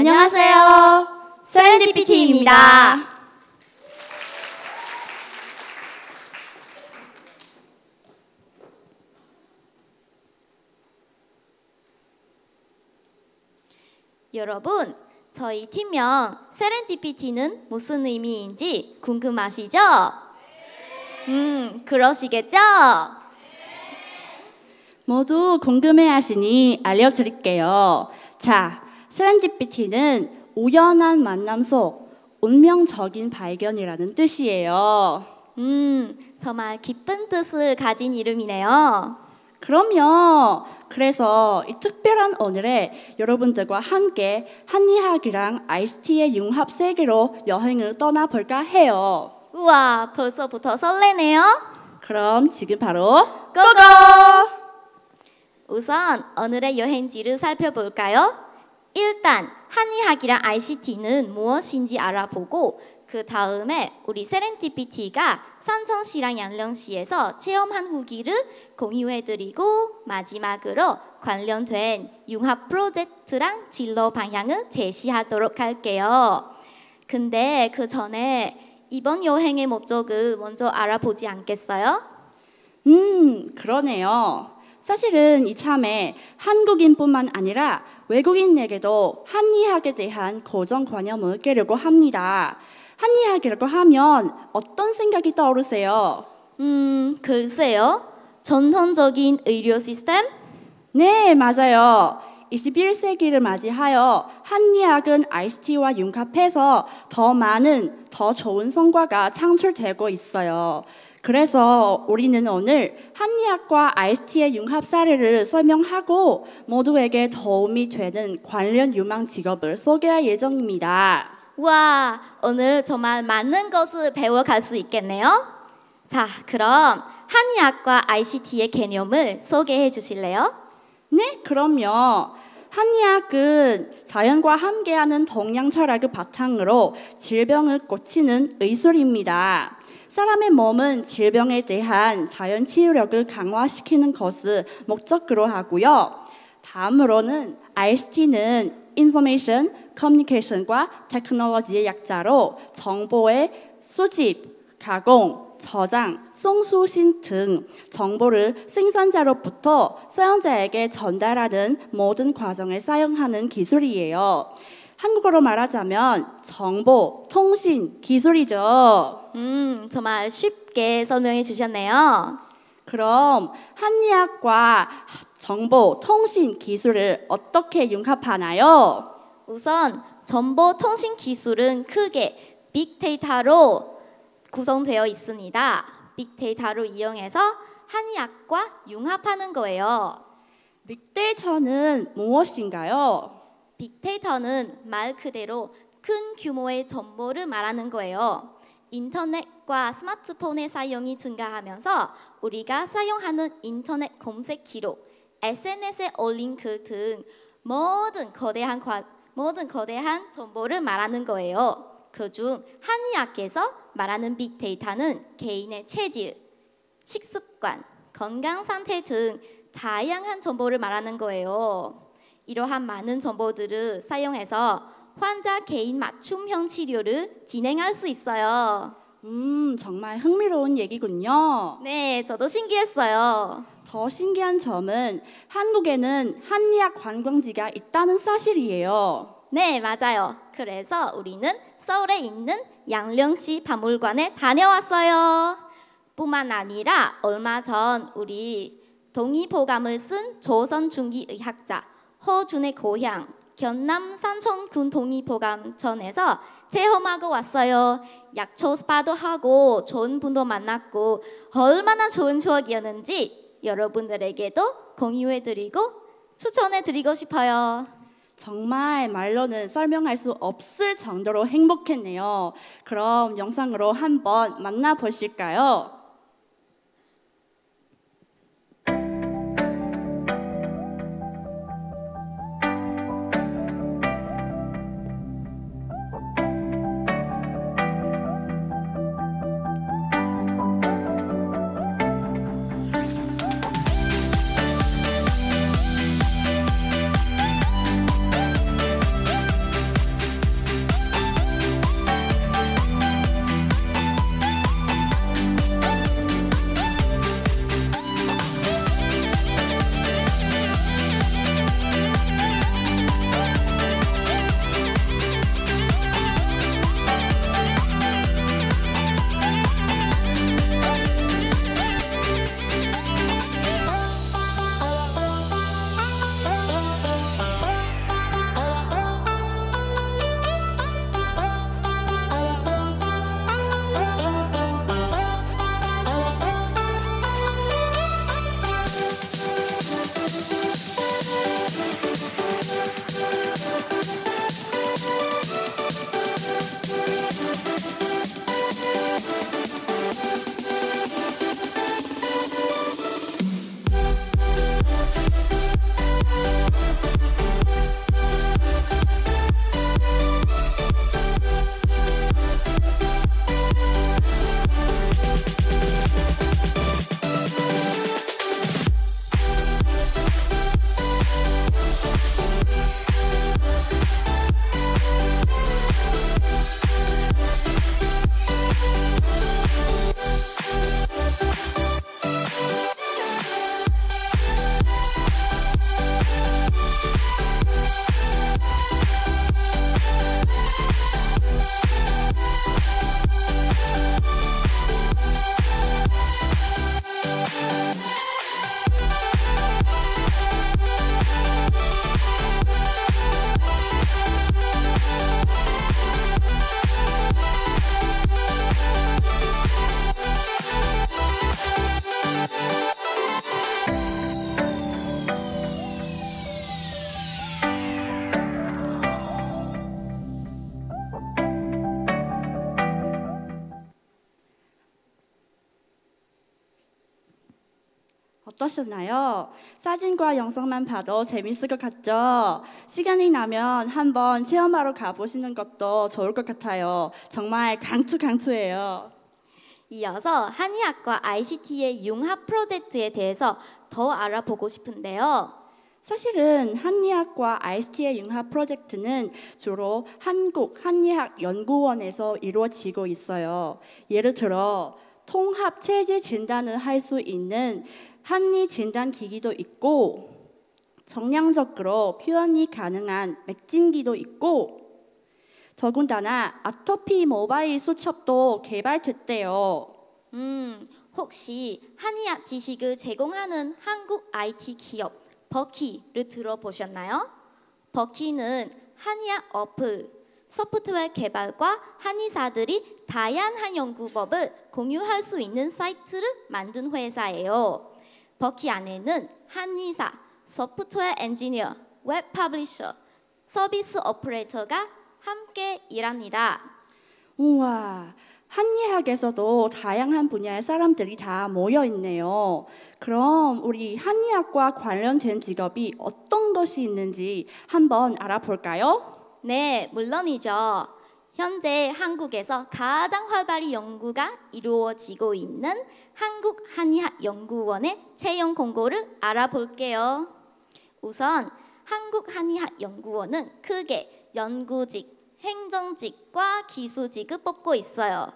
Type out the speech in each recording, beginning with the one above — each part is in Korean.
안녕하세요. 세렌디피티입니다. 여러분, 저희 팀명 세렌디피티는 무슨 의미인지 궁금하시죠? 그러시겠죠? 모두 궁금해하시니 알려드릴게요. 자, 세렌디피티는 우연한 만남 속 운명적인 발견이라는 뜻이에요. 정말 기쁜 뜻을 가진 이름이네요. 그럼요. 그래서 이 특별한 오늘에 여러분들과 함께 한의학이랑 아이스티의 융합 세계로 여행을 떠나볼까 해요. 우와, 벌써부터 설레네요. 그럼 지금 바로 고고! 우선 오늘의 여행지를 살펴볼까요? 일단 한의학이랑 ICT는 무엇인지 알아보고 그 다음에 우리 세렌디피티가 산청시랑 양령시에서 체험한 후기를 공유해드리고 마지막으로 관련된 융합 프로젝트랑 진로 방향을 제시하도록 할게요. 근데 그 전에 이번 여행의 목적을 먼저 알아보지 않겠어요? 그러네요. 사실은 이참에 한국인뿐만 아니라 외국인에게도 한의학에 대한 고정관념을 깨려고 합니다. 한의학이라고 하면 어떤 생각이 떠오르세요? 글쎄요. 전통적인 의료 시스템? 네, 맞아요. 21세기를 맞이하여 한의학은 ICT와 융합해서 더 많은, 더 좋은 성과가 창출되고 있어요. 그래서 우리는 오늘 한의학과 ICT의 융합 사례를 설명하고 모두에게 도움이 되는 관련 유망 직업을 소개할 예정입니다. 와, 오늘 정말 많은 것을 배워갈 수 있겠네요. 자, 그럼 한의학과 ICT의 개념을 소개해 주실래요? 네, 그럼요. 한의학은 자연과 함께하는 동양 철학을 바탕으로 질병을 고치는 의술입니다. 사람의 몸은 질병에 대한 자연 치유력을 강화시키는 것을 목적으로 하고요. 다음으로는 ICT는 Information, Communication과 테크놀로지의 약자로 정보의 수집, 가공, 저장, 송수신 등 정보를 생산자로부터 사용자에게 전달하는 모든 과정에 사용하는 기술이에요. 한국어로 말하자면 정보, 통신, 기술이죠. 정말 쉽게 설명해 주셨네요. 그럼 한의학과 정보, 통신, 기술을 어떻게 융합하나요? 우선 정보 통신 기술은 크게 빅데이터로 구성되어 있습니다. 빅데이터로 이용해서 한의학과 융합하는 거예요. 빅데이터는 무엇인가요? 빅데이터는 말 그대로 큰 규모의 정보를 말하는 거예요. 인터넷과 스마트폰의 사용이 증가하면서 우리가 사용하는 인터넷 검색 기록, SNS에 올린 글 등 모든 거대한 정보를 말하는 거예요. 그중 한의학에서 말하는 빅데이터는 개인의 체질, 식습관, 건강 상태 등 다양한 정보를 말하는 거예요. 이러한 많은 정보들을 사용해서 환자 개인 맞춤형 치료를 진행할 수 있어요. 정말 흥미로운 얘기군요. 네, 저도 신기했어요. 더 신기한 점은 한국에는 한의학 관광지가 있다는 사실이에요. 네, 맞아요. 그래서 우리는 서울에 있는 양령시 박물관에 다녀왔어요. 뿐만 아니라 얼마 전 우리 동의보감을 쓴 조선 중기 의학자 허준의 고향 경남 산청군 동의보감천에서 체험하고 왔어요. 약초 스파도 하고 좋은 분도 만났고 얼마나 좋은 추억이었는지 여러분들에게도 공유해드리고 추천해드리고 싶어요. 정말 말로는 설명할 수 없을 정도로 행복했네요. 그럼 영상으로 한번 만나보실까요? 어떠셨나요? 사진과 영상만 봐도 재밌을 것 같죠? 시간이 나면 한번 체험하러 가보시는 것도 좋을 것 같아요. 정말 강추예요. 이어서 한의학과 ICT의 융합 프로젝트에 대해서 더 알아보고 싶은데요. 사실은 한의학과 ICT의 융합 프로젝트는 주로 한국한의학연구원에서 이루어지고 있어요. 예를 들어 통합 체질 진단을 할 수 있는 한의 진단 기기도 있고 정량적으로 표현이 가능한 맥진기도 있고 더군다나 아토피 모바일 수첩도 개발됐대요. 혹시 한의학 지식을 제공하는 한국 IT 기업 버키를 들어보셨나요? 버키는 한의학 어플, 소프트웨어 개발과 한의사들이 다양한 연구법을 공유할 수 있는 사이트를 만든 회사예요. 버키 안에는 한의사, 소프트웨어 엔지니어, 웹 퍼블리셔, 서비스 오퍼레이터가 함께 일합니다. 우와, 한의학에서도 다양한 분야의 사람들이 다 모여 있네요. 그럼 우리 한의학과 관련된 직업이 어떤 것이 있는지 한번 알아볼까요? 네, 물론이죠. 현재 한국에서 가장 활발히 연구가 이루어지고 있는 한국한의학연구원의 채용 공고를 알아볼게요. 우선 한국한의학연구원은 크게 연구직, 행정직과 기수직을 뽑고 있어요.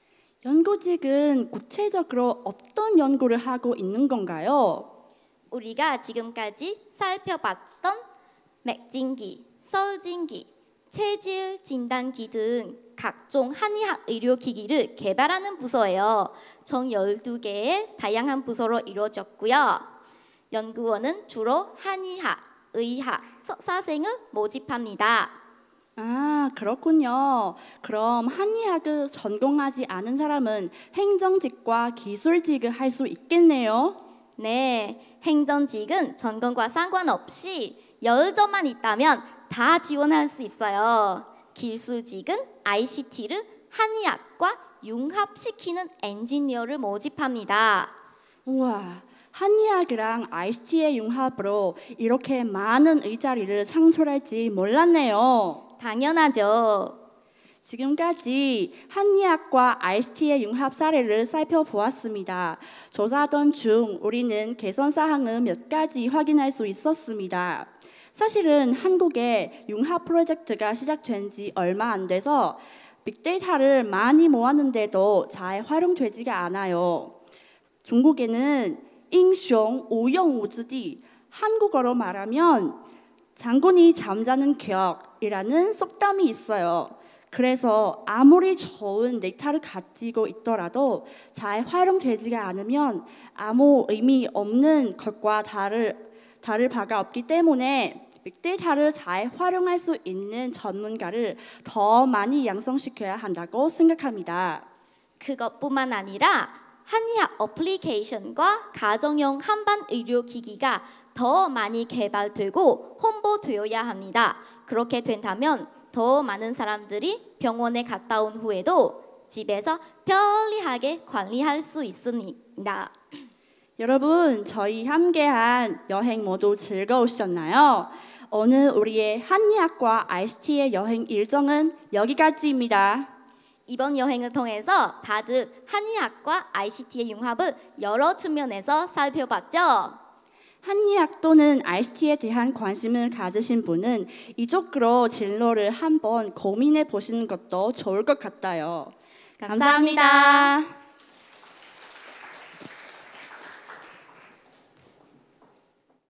연구직은 구체적으로 어떤 연구를 하고 있는 건가요? 우리가 지금까지 살펴봤던 맥진기, 썰진기, 체질 진단기 등 각종 한의학 의료기기를 개발하는 부서예요. 총 12개의 다양한 부서로 이루어졌고요. 연구원은 주로 한의학, 의학, 석사생을 모집합니다. 아, 그렇군요. 그럼 한의학을 전공하지 않은 사람은 행정직과 기술직을 할 수 있겠네요. 네, 행정직은 전공과 상관없이 열정만 있다면 다 지원할 수 있어요. 기술직은 ICT를 한의학과 융합시키는 엔지니어를 모집합니다. 우와, 한의학이랑 ICT의 융합으로 이렇게 많은 일자리를 창출할지 몰랐네요. 당연하죠. 지금까지 한의학과 ICT의 융합 사례를 살펴보았습니다. 조사하던 중 우리는 개선 사항을 몇 가지 확인할 수 있었습니다. 사실은 한국에 융합 프로젝트가 시작된 지 얼마 안 돼서 빅데이터를 많이 모았는데도 잘 활용되지가 않아요. 중국에는 인숑 우영우즈디, 한국어로 말하면 장군이 잠자는 격이라는 속담이 있어요. 그래서 아무리 좋은 데이터를 가지고 있더라도 잘 활용되지가 않으면 아무 의미 없는 것과 다를 바가 없기 때문에 빅데이터를 잘 활용할 수 있는 전문가를 더 많이 양성시켜야 한다고 생각합니다. 그것뿐만 아니라 한의학 어플리케이션과 가정용 한반 의료기기가 더 많이 개발되고 홍보되어야 합니다. 그렇게 된다면 더 많은 사람들이 병원에 갔다 온 후에도 집에서 편리하게 관리할 수 있습니다. 여러분, 저희 함께한 여행 모두 즐거우셨나요? 오늘 우리의 한의학과 ICT의 여행 일정은 여기까지입니다. 이번 여행을 통해서 다들 한의학과 ICT의 융합을 여러 측면에서 살펴봤죠? 한의학 또는 ICT에 대한 관심을 가지신 분은 이쪽으로 진로를 한번 고민해 보시는 것도 좋을 것 같아요. 감사합니다.